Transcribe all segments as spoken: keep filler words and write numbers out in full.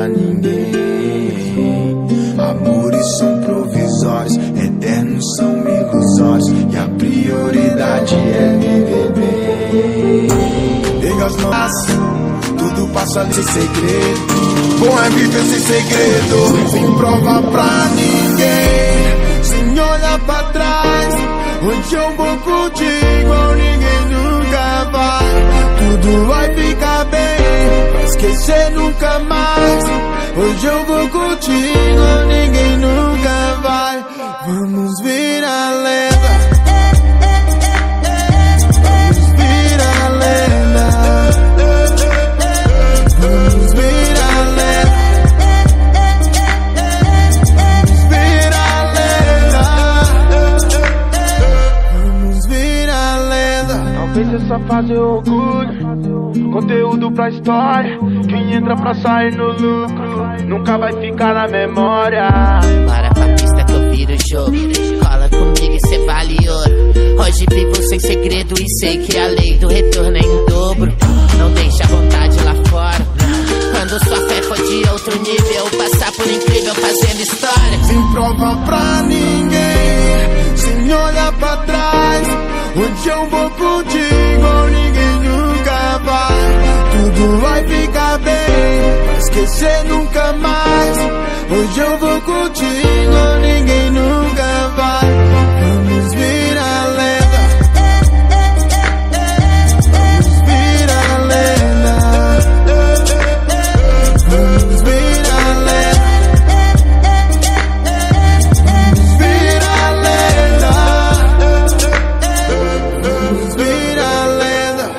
ninguém. Amores são provisórios, eternos são ilusórios, e a prioridade é viver bem. Pega as mãos, tudo passa sem segredo. Bom é viver sem segredo, sem prova pra ninguém, sem olhar pra trás. Onde eu vou contigo, ninguém nunca vai. Tudo vai ficar bem, vai esquecer nunca mais. Hoje eu vou contigo, ninguém nunca vai. Vamos virar lenda, vamos virar lenda, vamos virar lenda, vamos virar lenda, vamos virar lenda. Talvez essa fase é orgulho, conteúdo pra história. Quem entra pra sair no lucro nunca vai ficar na memória. Bora pra pista que eu viro o jogo, cola comigo e cê vale ouro. Hoje vivo sem segredo e sei que a lei do retorno é em dobro. Não deixa a vontade lá fora, quando sua fé for de outro nível, passar por incrível fazendo história. Sem prova pra ninguém, sem olhar pra trás. Onde eu vou contigo, ninguém nunca vai. Tudo vai ficar bem, vai esquecer nunca mais. Hoje eu vou contigo, ninguém nunca vai. Vamos virar lenda, vamos virar lenda, vamos virar lenda, vamos virar lenda, vamos virar lenda.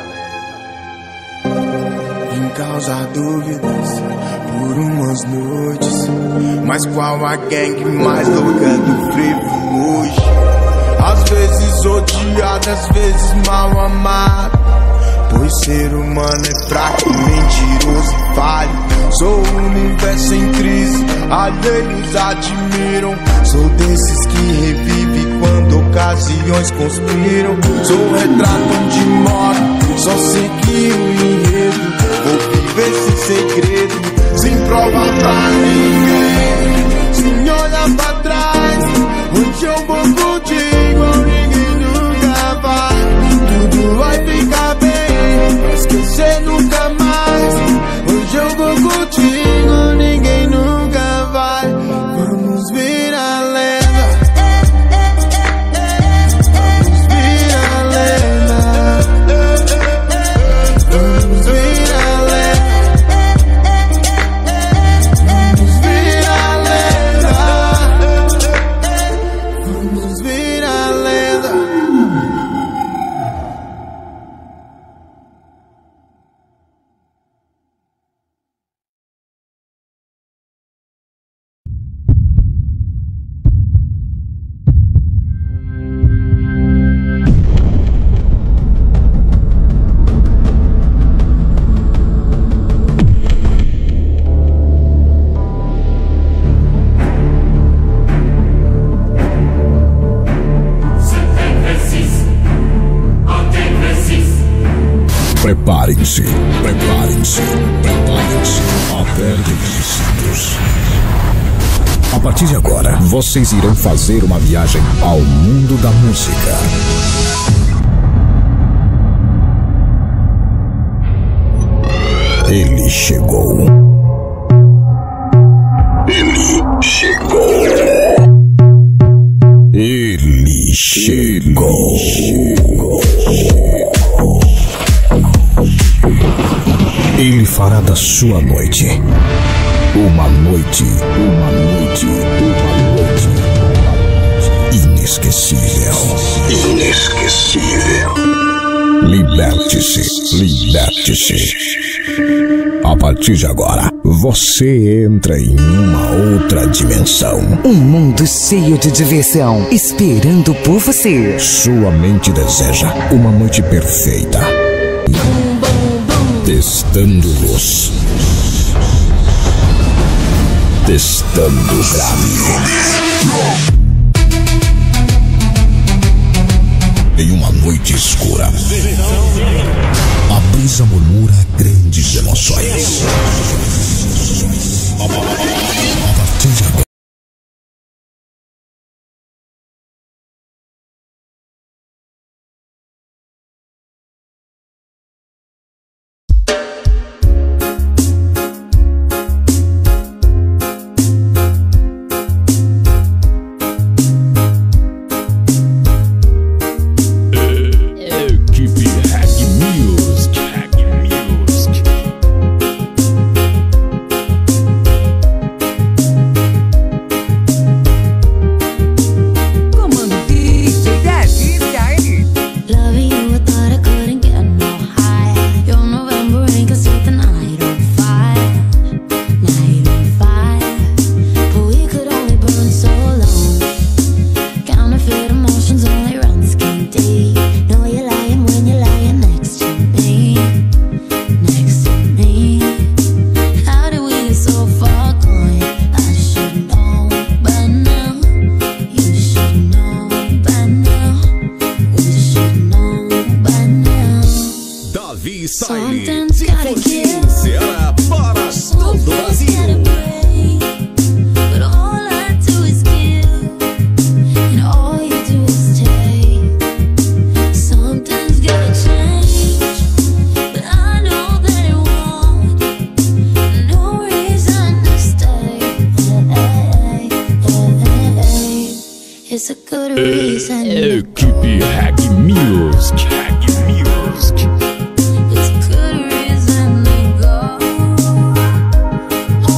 Em causar dúvidas por umas noites, mas qual a gangue mais louca do frevo hoje? Às vezes odiado, às vezes mal amado, pois ser humano é fraco, mentiroso e falho. Sou o universo em crise, alheios admiram. Sou desses que revive quando ocasiões conspiram. Sou o retrato onde moro, só segui o enredo. Vou viver sem segredo, sem prova pra ninguém, sem olhar pra trás. Onde eu vou contigo, ninguém nunca vai. Tudo vai ficar bem, vai esquecer nunca mais. Hoje eu vou contigo, ninguém nunca vai. Vamos virar lenda, vamos virar lenda, vamos virar lenda, vamos virar lenda, vamos virar lenda. Preparem-se, preparem-se, preparem-se, apertem os cintos. A partir de agora, vocês irão fazer uma viagem ao mundo da música. Ele chegou. Ele chegou. Ele chegou. Ele fará da sua noite uma noite, uma noite, uma noite inesquecível. Inesquecível. Liberte-se, liberte-se. A partir de agora, você entra em uma outra dimensão. Um mundo cheio de diversão, esperando por você. Sua mente deseja uma noite perfeita. Testando-los. Testando o grave. Em uma noite escura, a brisa murmura grandes emoções. It's a good reason. Equipe Hack Music. Hack Music. It's a good reason to go. Oh,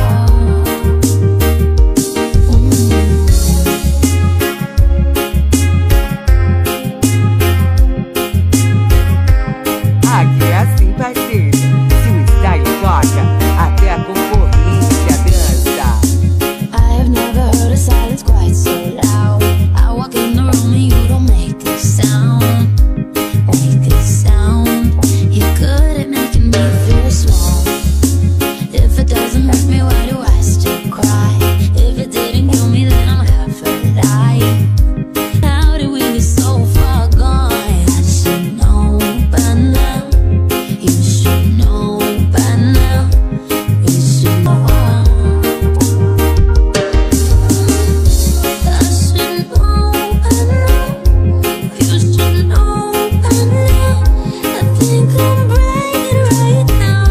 Aqui é assim, parceiro. Se o style toca, até a concorrência dança. I have never heard a silence quite so loud. I walk in the room and you don't make a sound. Make a sound. You're good at making me feel small. If it doesn't hurt me, why do I still cry? If it didn't kill me, then I'm half alive. How did we get so far gone? I should know by now. You should know by now. You should know. I should know by now. You should know by now. I think I'm breaking right now.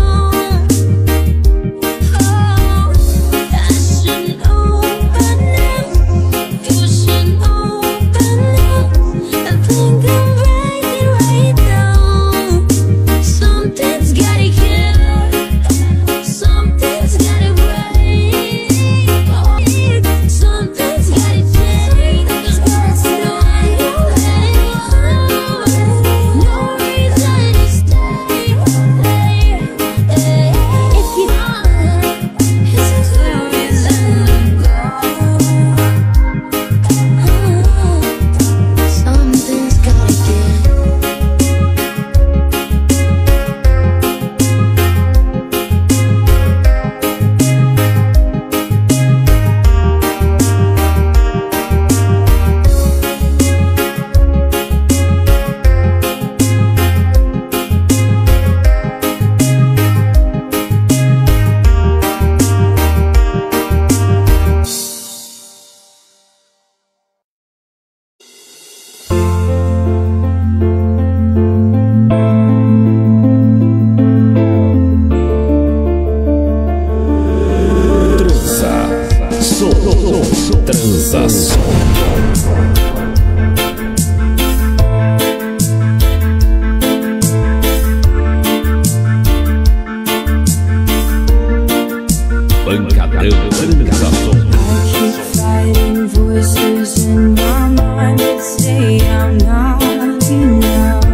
Oh, I should know by now. You should know by now. I think I'm breaking right now. Something's gotta give. Something's gotta break. Something's gotta change. There's no no reason to stay. If you want, it's a good reason to go. Something's gotta give. Transação. Pancadão Transação. Fighting voices in my mind that say I'm not enough.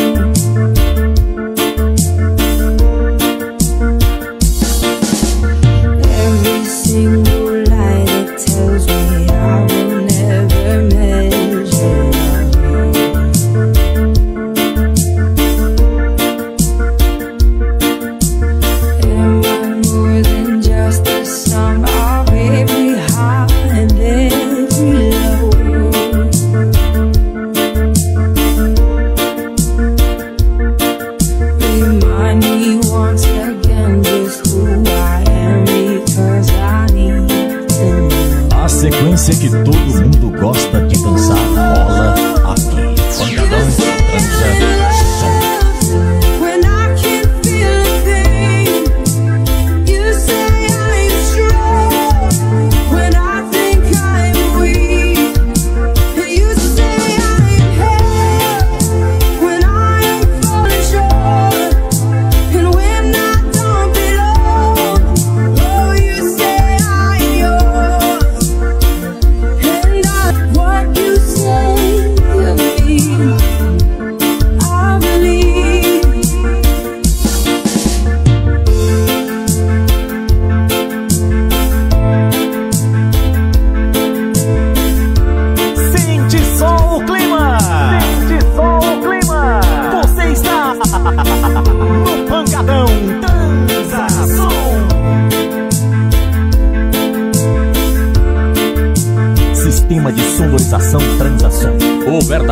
Every single lie that tells me I will never measure up. Am I more than just the sum of every high and every low? Remind me once again just who I am, because I need to know. A sequência que todo mundo gosta de dançar rola aqui. Pancadão Transação. When I can't feel a thing, you say I'm strong. When I think I'm weak, you say I'm held. When I am falling short, and when I don't belong, oh, you say I'm yours. And I, what you say of me, I believe. Sente só o clima. Sente só o clima. Você está no Pancadão Transação. Sistema de sonorização Transação. O verdadeiro